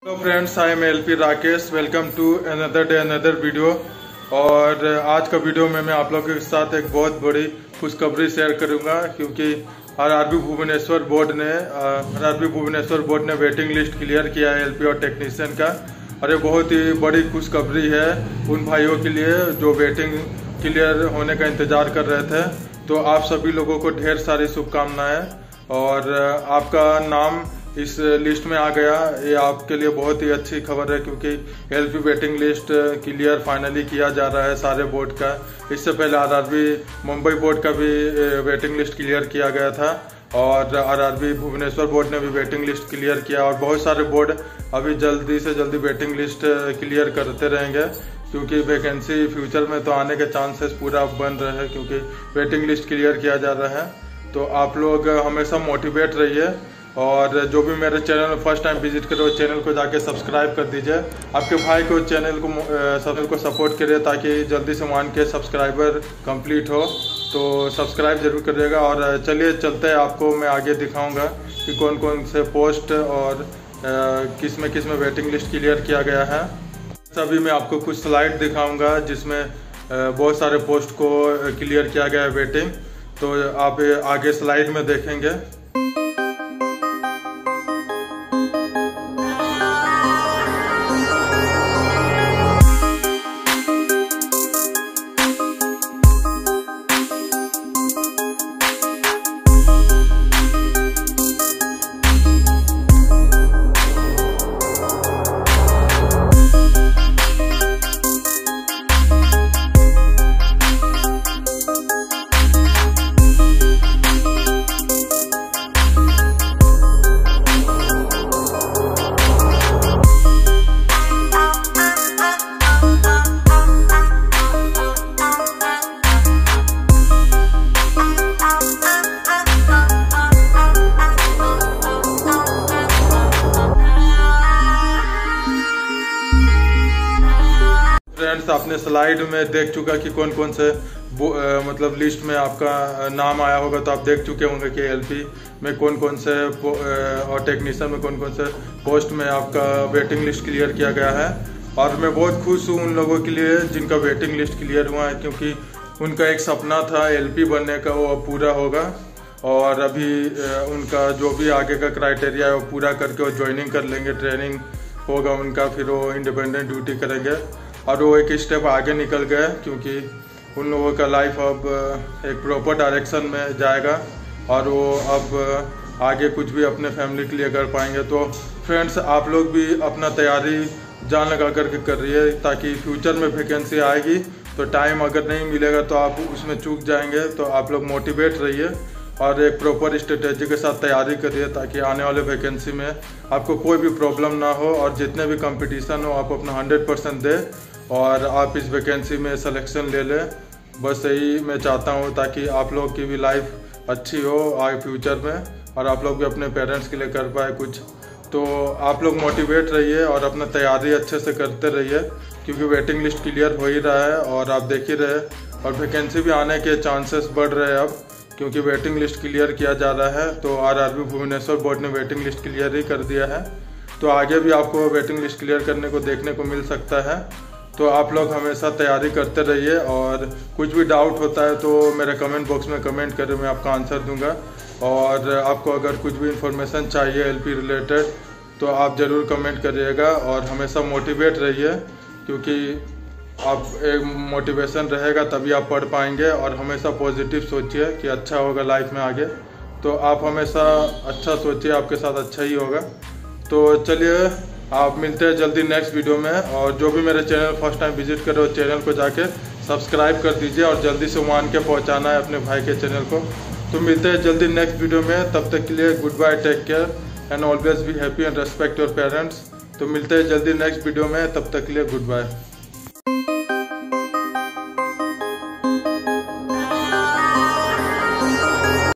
Hello friends, I am LP Rakesh. Welcome to another day another video. और आज का video में मैं आप लोगों के साथ एक बहुत बड़ी खुशखबरी शेयर करूंगा, क्योंकि आरआरबी भुवनेश्वर बोर्ड ने वेटिंग लिस्ट क्लियर किया है एलपी और टेक्नीशियन का। और ये बहुत ही बड़ी खुशखबरी है उन भाइयों के लिए जो वेटिंग क्लियर होने का इंतजार कर रहे थे। तो आप सभी लोगों को ढेर सारी शुभकामनाएं, और आपका नाम इस लिस्ट में आ गया। ये आपके लिए बहुत ही अच्छी खबर है, क्योंकि LP waiting list clear finally किया जा रहा है सारे बोर्ड का। इससे पहले आरआरबी मुंबई बोर्ड का भी वेटिंग लिस्ट क्लियर किया गया था, और आरआरबी भुवनेश्वर बोर्ड ने भी वेटिंग लिस्ट क्लियर किया। और बहुत सारे बोर्ड अभी जल्दी से जल्दी वेटिंग लिस्ट क्लियर करते रहेंगे, क्योंकि वैकेंसी फ्यूचर में तो आने के चांसेस पूरा बन रहे हैं, क्योंकि वेटिंग लिस्ट क्लियर किया जा रहा है। तो आप लोग हमेशा मोटिवेट रहिए, और जो भी मेरे चैनल में फर्स्ट टाइम विजिट करे वो चैनल को जाके सब्सक्राइब कर दीजिए। आपके भाई को चैनल को सपोर्ट करिए, ताकि जल्दी से 1K सब्सक्राइबर कंप्लीट हो। तो सब्सक्राइब जरूर करिएगा। और चलिए चलते हैं, आपको मैं आगे दिखाऊंगा कि कौन कौन से पोस्ट और किस में वेटिंग लिस्ट क्लियर किया गया है। अभी मैं आपको कुछ स्लाइड दिखाऊंगा जिसमें बहुत सारे पोस्ट को क्लियर किया गया है वेटिंग। तो आप आगे स्लाइड में देखेंगे। फ्रेंड्स, आपने स्लाइड में देख चुका कि कौन कौन से मतलब लिस्ट में आपका नाम आया होगा। तो आप देख चुके होंगे कि एलपी में कौन कौन से और टेक्नीशियन में कौन कौन से पोस्ट में आपका वेटिंग लिस्ट क्लियर किया गया है। और मैं बहुत खुश हूँ उन लोगों के लिए जिनका वेटिंग लिस्ट क्लियर हुआ है, क्योंकि उनका एक सपना था एलपी बनने का, वो अब पूरा होगा। और अभी उनका जो भी आगे का क्राइटेरिया है वो पूरा करके वो ज्वाइनिंग कर लेंगे, ट्रेनिंग होगा उनका, फिर वो इंडिपेंडेंट ड्यूटी करेंगे। और वो एक स्टेप आगे निकल गए, क्योंकि उन लोगों का लाइफ अब एक प्रॉपर डायरेक्शन में जाएगा, और वो अब आगे कुछ भी अपने फैमिली के लिए कर पाएंगे। तो फ्रेंड्स, आप लोग भी अपना तैयारी जान लगा करके कर रही है, ताकि फ्यूचर में वैकेंसी आएगी तो टाइम अगर नहीं मिलेगा तो आप उसमें चूक जाएंगे। तो आप लोग मोटिवेट रहिए और एक प्रॉपर स्ट्रेटेजी के साथ तैयारी करिए, ताकि आने वाले वैकेंसी में आपको कोई भी प्रॉब्लम ना हो, और जितने भी कंपटीशन हो आप अपना 100% दें, और आप इस वैकेंसी में सिलेक्शन ले लें। बस यही मैं चाहता हूँ, ताकि आप लोग की भी लाइफ अच्छी हो आगे फ्यूचर में, और आप लोग भी अपने पेरेंट्स के लिए कर पाए कुछ। तो आप लोग मोटिवेट रहिए और अपना तैयारी अच्छे से करते रहिए, क्योंकि वेटिंग लिस्ट क्लियर हो ही रहा है और आप देख ही रहे। और वैकेंसी भी आने के चांसेस बढ़ रहे हैं अब, क्योंकि वेटिंग लिस्ट क्लियर किया जा रहा है। तो आरआरबी भुवनेश्वर बोर्ड ने वेटिंग लिस्ट क्लियर ही कर दिया है। तो आगे भी आपको वेटिंग लिस्ट क्लियर करने को देखने को मिल सकता है। तो आप लोग हमेशा तैयारी करते रहिए, और कुछ भी डाउट होता है तो मेरे कमेंट बॉक्स में कमेंट करें, मैं आपका आंसर दूंगा। और आपको अगर कुछ भी इन्फॉर्मेशन चाहिए एलपी रिलेटेड तो आप ज़रूर कमेंट करिएगा। और हमेशा मोटिवेट रहिए, क्योंकि आप एक मोटिवेशन रहेगा तभी आप पढ़ पाएंगे। और हमेशा पॉजिटिव सोचिए कि अच्छा होगा लाइफ में आगे। तो आप हमेशा अच्छा सोचिए, आपके साथ अच्छा ही होगा। तो चलिए, आप मिलते हैं जल्दी नेक्स्ट वीडियो में। और जो भी मेरे चैनल फर्स्ट टाइम विजिट करे वो चैनल को जाके सब्सक्राइब कर दीजिए, और जल्दी से 1K पहुंचाना है अपने भाई के चैनल को। तो मिलते हैं जल्दी नेक्स्ट वीडियो में। तब तक के लिए good bye, take care and always be happy and respect your parents. तो मिलते हैं जल्दी नेक्स्ट वीडियो में, तब तक के लिए गुड बाय।